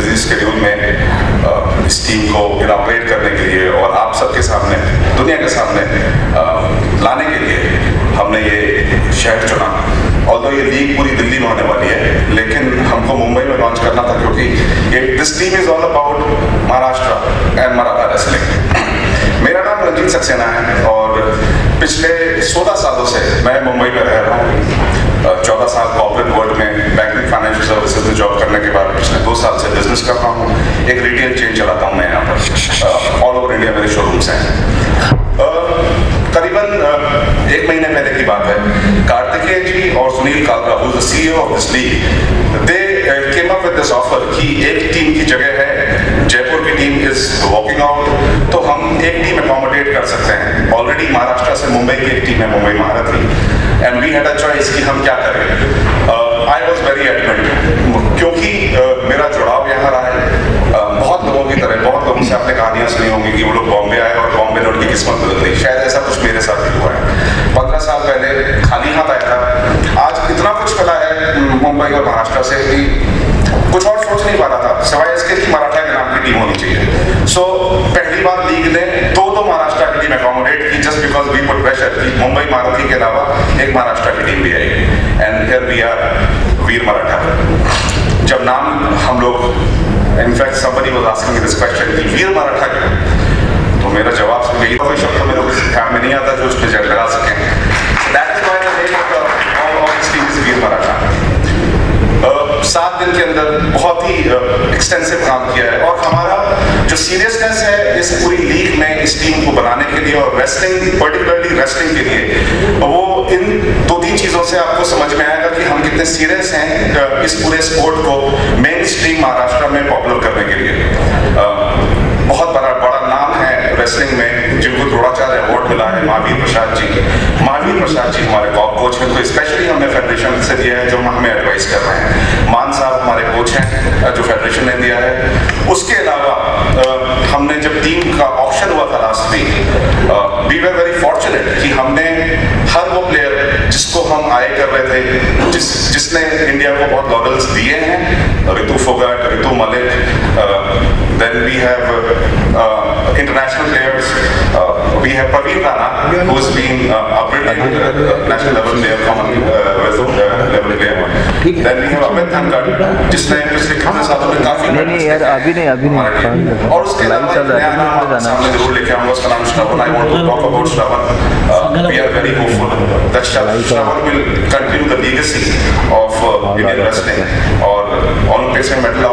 Busy schedule में इस team को इनॉपरेट करने के लिए और आप सबके सामने, दुनिया के सामने लाने के लिए हमने ये शहर चुना। ऑल्दो ये लीग पूरी दिल्ली में होने वाली है, लेकिन हमको मुंबई में लॉन्च करना था क्योंकि this team is all about Maharashtra and Maratha wrestling. मेरा नाम रंजीत सक्सेना है और पिछले 16 सालों से मैं मुंबई में रह रहा हूँ। 14 साल कॉर्पोरेट वर्ल्ड में बैंकिंग फाइनेंशियल सर्विसेज में जॉब करने के बाद पिछले 2 साल से बिजनेस कर रहा हूँ। एक रिटेल चेन चलाता हूँ मैं यहाँ पर। ऑल ओवर इंडिया मेरे शोरूम्स हैं। करीबन 1 महीने पहले की बात है, कार्तिकेय जी और Sunil Kalra, who is the CEO of this league, they came up with this offer कि एक टीम की जगह है, जयपुर की टीम is walking out, तो हम एक टीम अकोमोडेट कर सकते हैं। ऑलरेडी महाराष्ट्र से मुंबई की एक टीम है, मुंबई महारथी, and we had a choice कि हम क्या करें। I was very adamant क्योंकि मेरा जुड़ाव यहाँ रहा है। बहुत लोगों की तरह बहुत लोगों से आपने कहानियां सुनी होंगी कि वो लोग बॉम्बे आए और बॉम्बे ने उनकी किस्मत बदल दी। शायद ऐसा कुछ मेरे साथ भी हुआ है। 15 साल पहले खाली हाथ आया था, आज इतना कुछ मिला है मुंबई और महाराष्ट्र से कि कुछ और सोच नहीं पा रहा था सिवाय इसके कि मराठा के नाम की टीम होनी चाहिए। सो पहली बार लीग ने दो महाराष्ट्र की टीम अकोमोडेट की just because we put pressure कि मुंबई महारथी के अलावा एक महाराष्ट्र की टीम भी आएगी। And here we are Veer Maratha. जब नाम हम लोग, in fact somebody was asking me this question कि वीर मराठा क्यों, तो मेरा जवाब सिर्फ यही, कोई शब्द मेरे को काम में नहीं आता जो उसमें जड़ लगा सकें। That is why the name of this team is वीर मराठा। 7 दिन के अंदर बहुत ही एक्सटेंसिव काम किया है और हमारा जो सीरियसनेस है इस पूरी लीग में इस टीम को बनाने के लिए और रेसलिंग, पर्टिकुलरली रेसलिंग के लिए, वो इन 2-3 चीज़ों से आपको समझ में आएगा कि हम कितने सीरियस हैं इस पूरे स्पोर्ट को मेन स्ट्रीम महाराष्ट्र में पॉपुलर करने के लिए। बहुत बड़ा नाम है रेसलिंग में जिनको द्रोणाचार्य अवार्ड मिला है, महावीर प्रसाद जी। महावीर प्रसाद जी हमारे कोच हैं, तो स्पेशली हमने फेडरेशन से दिया है जो हमें एडवाइस कर रहे हैं। मान साहब हमारे कोच हैं जो फेडरेशन ने दिया है। उसके अलावा हमने जब टीम का ऑप्शन हुआ था last week, we were very fortunate कि हमने हर वो प्लेयर जिसको हम आए कर रहे थे, जिसने इंडिया को बहुत लॉडल्स दिए हैं, Ritu Phogat, Ritu Malik, then we have international players. We have Praveen Rana, who's been a brilliant national level player, level player. Then we have Amit Thankar, जिसने पिछले कितने सालों में काफी नहीं यार अभी नहीं और उसके अलावा नया नाम सामने जरूर लेके आऊंगा, उसका नाम Shravan. I want to talk about Shravan. We are very hopeful that Shravan will continue the legacy of Indian wrestling और ओलंपिक्स में मेडल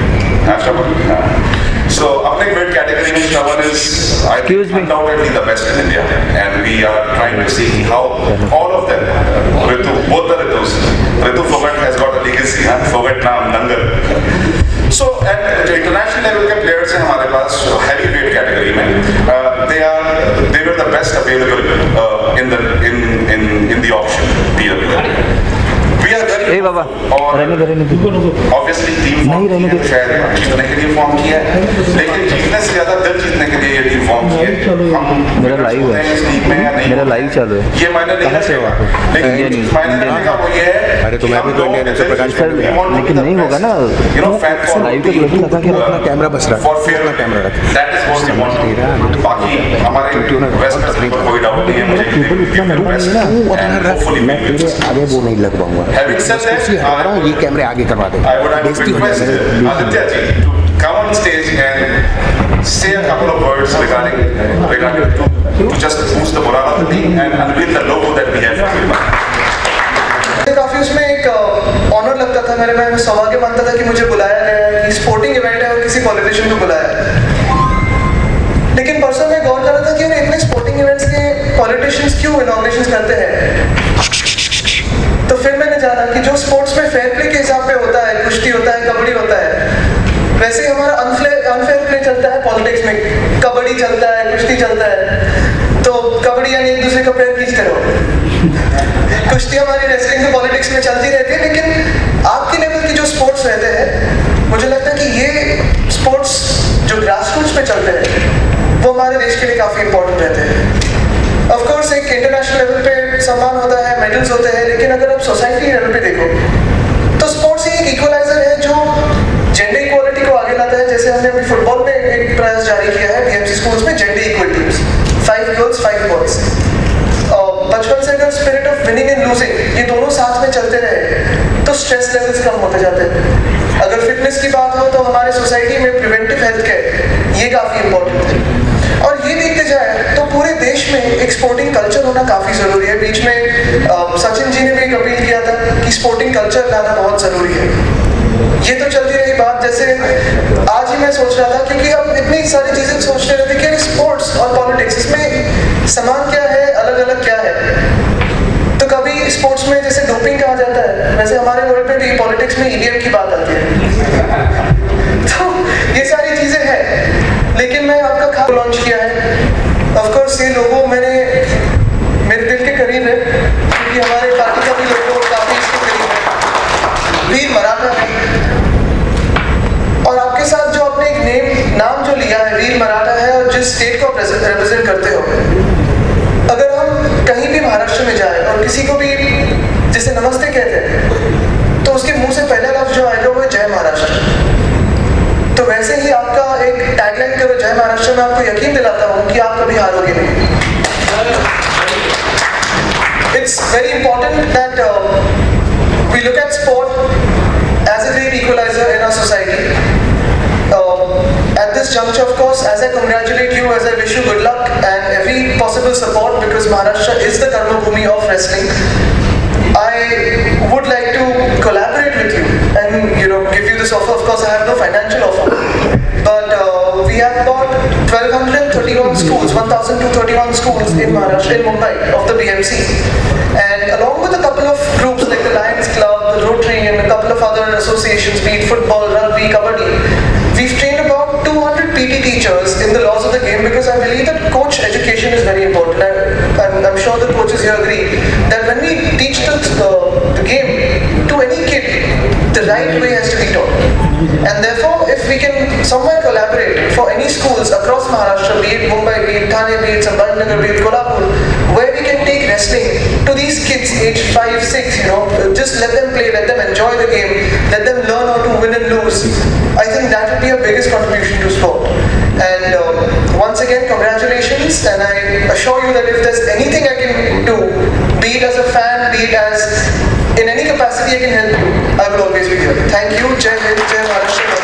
आओगे। So, अपने weight category में Shravan is, I think, undoubtedly the best in India, and we are trying to see how all of them, both the Ritus, Ritu Fogat has got a legacy, Fogat नाम दंगल। So, at जो international level के players हैं हमारे पास heavy weight category में, they were the best available in the auction period. ए बाबा रहने obviously team शायद जीतने के लिए फॉर्म किया है, लेकिन जीतने से ज्यादा दिल जीतने के लिए ये टीम फॉर्म की है। मेरा लाइव है, मेरा लाइव चालू है। ये मैंने नहीं रखा, लेकिन मैंने रखा वो ये है। अरे तो मैं भी तो इंडियन है प्रकाश सर, लेकिन नहीं होगा ना लाइव पे क्लिक लगा के अपना कैमरा बस रहा फॉर फेयर कैमरा रख, that is what we want. बाकी हमारे वेस्ट में कोई डाउट नहीं है मुझे, आगे वो नहीं लग पाऊंगा। हैविंग सेड दैट ये कैमरे आगे करवा दे। I would like to request Aditya ji to come on stage and say a couple of words regarding to just boost the morale of the team and unveil the logo that we have for you. काफी उसमें एक honour लगता था मेरे में, सौभाग्य मानता था कि मुझे बुलाया गया है, कि स्पोर्टिंग इवेंट है और किसी पॉलिटिशियन को बुलाया है। लेकिन परसों मैं गौर कर रहा था कि इतने स्पोर्टिंग इवेंट्स के पॉलिटिशियंस क्यों इनॉग्रेशंस करते हैं। तो फिर मैंने जाना कि जो स्पोर्ट्स में फेयर प्ले के हिसाब पे होता है, कुश्ती होता है, कबड्डी होता है, वैसे ही हमारा अनफेयर प्ले चलता है पॉलिटिक्स में। कबड्डी चलता है, कुश्ती चलता है, तो कबड्डी यानी एक दूसरे का पैर खींचते रहो। कुश्ती हमारी रेसलिंग के पॉलिटिक्स में चलती रहती है, लेकिन आपके लेवल की जो स्पोर्ट्स रहते हैं, मुझे लगता है कि ये स्पोर्ट्स जो ग्रास रूट्स पे चलते हैं वो हमारे देश के लिए काफ़ी इंपॉर्टेंट रहते हैं। ऑफ कोर्स एक इंटरनेशनल लेवल पे सम्मान होता है, मेडल्स होते हैं, लेकिन अगर आप सोसाइटी लेवल पे देखो तो स्पोर्ट्स ही एक इक्वलाइजर है जो जेंडर इक्वालिटी को आगे ने अभी फुटबॉल में एक प्रयास जारी किया है बीएमसी स्कूल्स में, gender equal teams, 5 girls 5 boys. बचपन से अगर spirit of winning and losing ये दोनों साथ में चलते रहे तो स्ट्रेस लेवल्स कम होते जाते हैं। अगर फिटनेस की बात हो तो हमारे सोसाइटी में प्रिवेंटिव हेल्थ केयर ये काफ़ी इंपॉर्टेंट है। और ये देखते जाए तो पूरे देश में एक स्पोर्टिंग कल्चर होना काफ़ी ज़रूरी है। बीच में सचिन जी ने भी एक अपील किया था कि स्पोर्टिंग कल्चर लाना बहुत ज़रूरी है। ये तो चलती रही बात, जैसे आज ही मैं सोच रहा था क्योंकि हम इतनी सारी चीज़ें सोचते रहते कि स्पोर्ट्स और पॉलिटिक्स इसमें समान क्या है, अलग अलग क्या है। तो कभी स्पोर्ट्स में जैसे डोपिंग कहा जाता है, वैसे हमारे वर्ल्ड में भी पॉलिटिक्स में ईवीएम की बात आती है। तो ये सारी चीज़ें हैं, लेकिन मैं आपका खाना लॉन्च किया है। ऑफकोर्स ये लोगो मेरे दिल के करीब है क्योंकि हमारे पार्टी का भी लोगो काफ़ी इसके करीब है, वीर मराठा है। और आपके साथ जो आपने एक नाम जो लिया है वीर मराठा है, और जिस स्टेट को रिप्रेजेंट करते हो, अगर हम कहीं भी महाराष्ट्र में जाए और किसी को भी जैसे नमस्ते कहते हैं तो उसके मुंह से पहला लफ्ज जो आएगा वो है जय महाराष्ट्र। तो वैसे ही आपका एक टैगलाइन करो जय महाराष्ट्र, मैं आपको यकीन दिलाता हूँ कि आप कभी हारोगे नहीं। It's very important that we look at sport as a great equalizer in our society. At this juncture, of course, as I congratulate you, as I wish you good luck and every possible support, because Maharashtra is the Karma Bhumi of wrestling, I would like to collaborate with you and give you this offer. Of course, I have no financial offer, but we have about 1,231 schools, 1,231 schools in Maharashtra, in Mumbai, of the BMC, and along with a couple of groups like the Lions Club, the Rotary, and a couple of other associations, be it football, rugby, kabaddi, we've trained about 200 PT teachers in the laws of the game, because I believe that coach education is very important. I'm sure the coaches here agree that when we teach the game to any kid, the right way has to be taught. And therefore, if we can somewhere collaborate for any schools across Maharashtra, be it Mumbai, be it Thane, be it Sambhajinagar, be it Kolhapur, where we can take wrestling to these kids aged 5, 6, just let them play, let them enjoy the game, let them learn how to win and lose. I think that would be our biggest contribution to sport. And once again, congratulations, and I assure you that if there's anything I can do, be it as a fan, be it as in any capacity I can help you, I will always be here. Thank you. Jai Hind, Jai Maharashtra.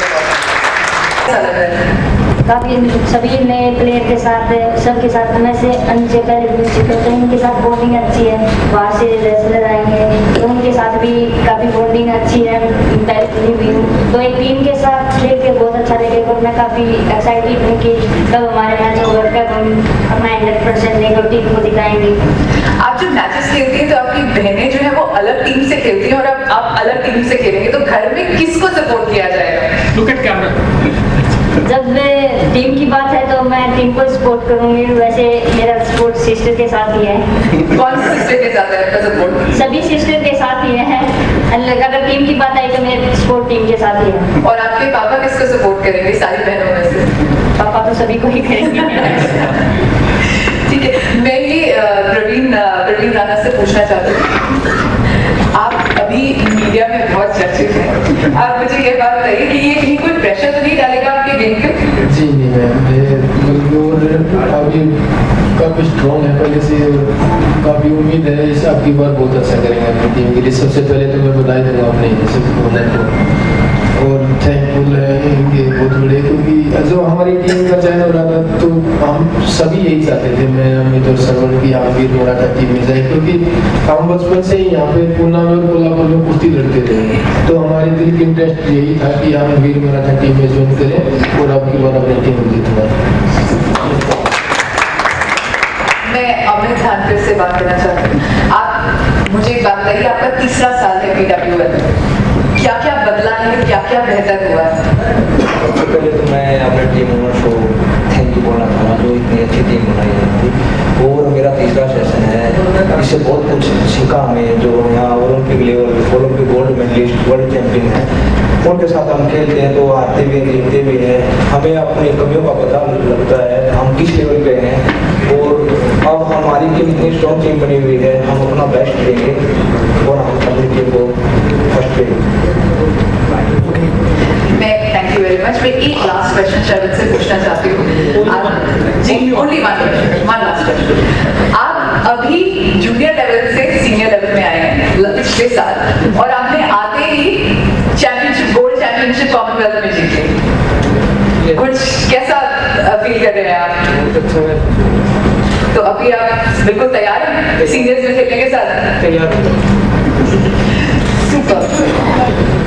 काफ़ी सभी नए player के साथ सबके साथ मैं से अनसे पहले मिल चुके हैं, तो उनके साथ बॉन्डिंग अच्छी है। बाहर से रेसलर आएंगे तो उनके साथ भी काफ़ी बॉन्डिंग अच्छी है, पहले भी हूँ, तो एक टीम के साथ खेल के बहुत अच्छा लगेगा। और मैं काफ़ी एक्साइटेड हूँ कि कब हमारे मैच होगा, कब हम अपना 100% देकर टीम को दिखाएंगे। आप जब मैचेस खेलती हैं तो आपकी बहनें जो है वो अलग टीम से खेलती हैं और अब आप अलग टीम से खेलेंगे, तो घर में किसको सपोर्ट किया जाएगा? Look at camera. जब टीम की बात है तो मैं टीम को सपोर्ट करूंगी। वैसे मेरा सपोर्ट सिस्टर के साथ ही है। कौन सी सिस्टर के साथ है आपका सपोर्ट? सभी सिस्टर के साथ ही है। अगर टीम की बात आई तो मेरा सपोर्ट टीम के साथ ही है। और आपके पापा किसको सपोर्ट करेंगे सारी बहनों में से? पापा तो सभी को ही करेंगे। ठीक है, मैं ये प्रवीण राणा से पूछना चाहती हूँ, आप अभी मीडिया में बहुत चर्चित हैं, आप मुझे ये बात बताइए कि ये कहीं कोई प्रेशर तो नहीं डालेगा आपके गेम पे? जी नहीं मैम, अभी काफ़ी स्ट्रॉन्ग है पहले से, काफ़ी उम्मीद है इस आपकी बार बहुत अच्छा करेंगे अपनी टीम के लिए। सबसे पहले तो मैं बधाई दूँगा अपने को, और थैंकफुल है इनके बहुत बड़े, क्योंकि जब हमारी टीम का चयन हो रहा था तो हम सभी यही चाहते थे, मैं अमित और सरवर की यहाँ वीर मराठा टीम में जाए, क्योंकि हम बचपन से ही यहाँ पे पूना में और कोल्हापुर में कुश्ती लड़ते रहे, तो हमारे दिल की इंटरेस्ट यही था कि हम वीर मराठा टीम में ज्वाइन करें और अब की बार अपनी टीम को जीतना। मैं अमित धानकर से बात करना चाहती हूँ। आप मुझे एक बात बताइए, आपका तीसरा साल है PWL, क्या क्या बदला है, क्या क्या बेहतर हुआ है? सबसे पहले तो मैं अपने टीम ओनर्स को थैंक यू बोलना चाहूँगा जो इतनी अच्छी टीम बनाई है। और मेरा तीसरा सेशन है, इससे बहुत कुछ सीखा हमें, जो यहाँ Olympic level, Olympic gold medalist, world champion है, उनके साथ हम खेलते हैं तो हारते भी हैं, जीतते भी हैं, हमें अपनी कमियों का पता लगता है हम किस लेवल पे हैं। और अब हमारी टीम इतनी स्ट्रॉन्ग टीम बनी हुई है, हम अपना बेस्ट देंगे और हम अपनी टीम को फर्स्ट पे। मैं thank you very much. Much. मैं एक लास्ट क्वेश्चन शरद से पूछना चाहती हूँ जी, ओनली वन लास्ट क्वेश्चन। आप अभी जूनियर लेवल से सीनियर लेवल में आए हैं पिछले साल, और आपने आते ही चैंपियनशिप, गोल्ड चैंपियनशिप कॉमनवेल्थ में जीती। कुछ कैसा फील कर रहे हैं आप? तो अभी आप बिल्कुल तैयार हैं सीनियर्स में खेलने के साथ? तैयार। सुपर।